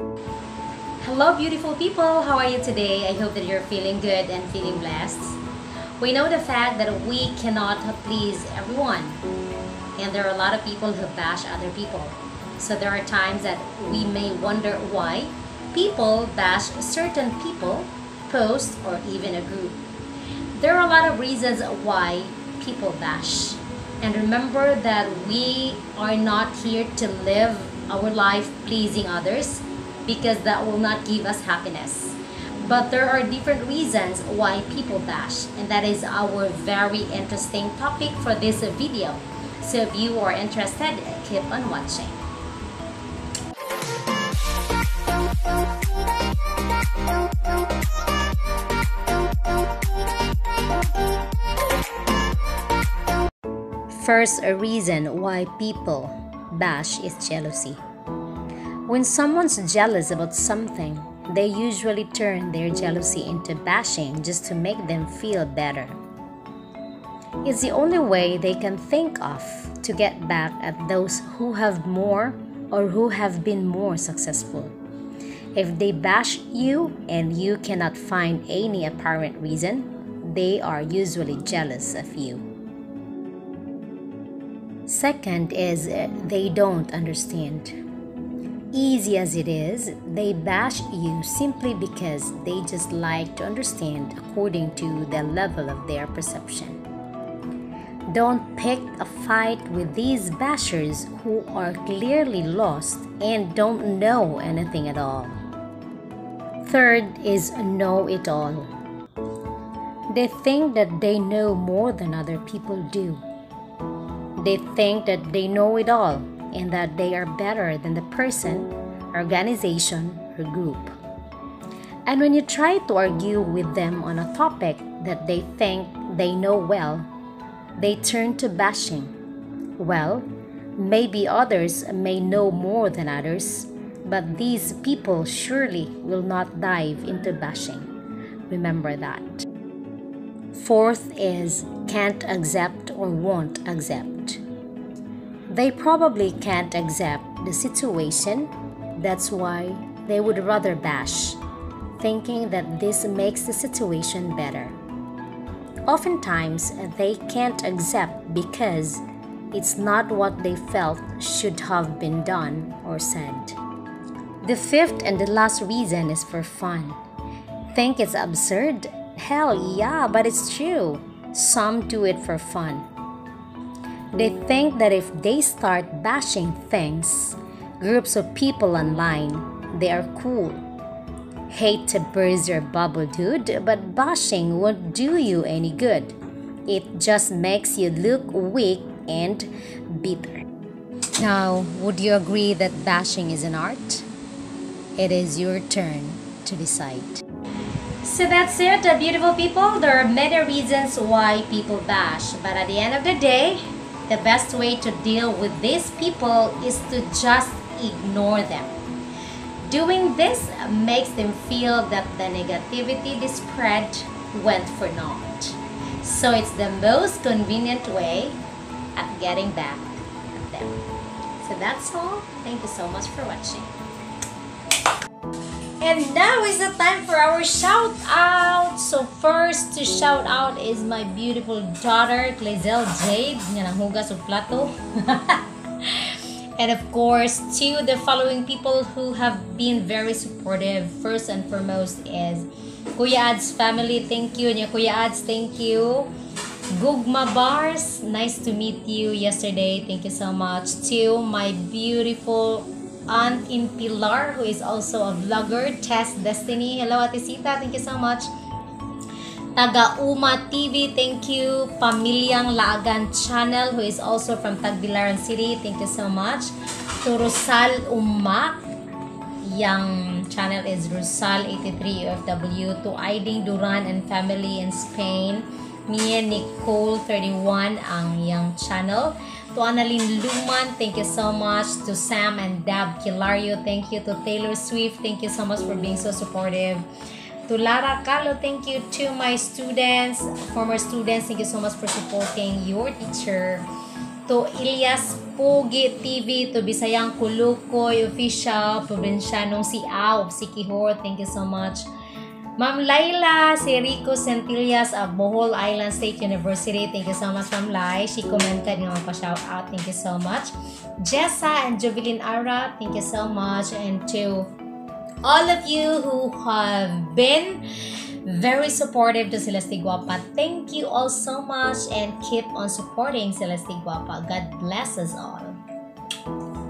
Hello beautiful people, how are you today? I hope that you're feeling good and feeling blessed. We know the fact that we cannot please everyone, and there are a lot of people who bash other people. So there are times that we may wonder why people bash certain people, posts, or even a group. There are a lot of reasons why people bash. And remember that we are not here to live our life pleasing others, because that will not give us happiness. But there are different reasons why people bash, and that is our very interesting topic for this video. So if you are interested, keep on watching. First, a reason why people bash is jealousy. When someone's jealous about something, they usually turn their jealousy into bashing just to make them feel better. It's the only way they can think of to get back at those who have more or who have been more successful. If they bash you and you cannot find any apparent reason, they are usually jealous of you. Second is they don't understand. Easy as it is, they bash you simply because they just like to understand according to the level of their perception. Don't pick a fight with these bashers who are clearly lost and don't know anything at all. Third is know-it-all. They think that they know more than other people do. They think that they know it all and that they are better than the person, organization, or group. And when you try to argue with them on a topic that they think they know well, they turn to bashing. Well, maybe others may know more than others, but these people surely will not dive into bashing. Remember that. Fourth is can't accept or won't accept. They probably can't accept the situation, that's why they would rather bash, thinking that this makes the situation better. Oftentimes, they can't accept because it's not what they felt should have been done or said. The fifth and the last reason is for fun. Think it's absurd? Hell yeah, but it's true. Some do it for fun. They think that if they start bashing things, groups of people online, they are cool. Hate to burst your bubble, dude, but bashing won't do you any good. It just makes you look weak and bitter. Now, would you agree that bashing is an art? It is your turn to decide. So that's it, beautiful people. There are many reasons why people bash, but at the end of the day, the best way to deal with these people is to just ignore them. Doing this makes them feel that the negativity they spread went for naught. So it's the most convenient way at getting back at them. So that's all. Thank you so much for watching. And now is the time for our shout out. So first to shout out is my beautiful daughter, Clazel Jade, nga nanghugas og plato. And of course, to the following people who have been very supportive. First and foremost is Kuya Ads family, thank you. Nya Kuya Ads, thank you. Gugma Bars, nice to meet you yesterday. Thank you so much. To my beautiful aunt in Pilar, who is also a vlogger, Tess Destiny. Hello, Ate Sita. Thank you so much. Taga Uma TV, thank you. Pamilyang Laagan Channel, who is also from Tagbilaran City. Thank you so much. To Rosal Umak, yang channel is Rosal83 UFW. To Aiding Duran and family in Spain. Mia Nicole 31 ang yang channel. To Annalyn Luman, thank you so much. To Sam and Dab Kilario, thank you. To Taylor Swift, thank you so much for being so supportive. To Lara Calo, thank you. To my students, former students, thank you so much for supporting your teacher. To Ilyas Pugi TV, to Bisayang Kulukoy, Official, Provincianong si Aw, si Kihor, thank you so much. Ma'am Laila, si Rico Centillas of Bohol Island State University. Thank you so much, Ma'am Lai. She commented nga pa-shout out. Thank you so much. Jessa and Jovelyn Ara, thank you so much. And to all of you who have been very supportive to Celeste Gwapa, thank you all so much and keep on supporting Celeste Gwapa. God bless us all.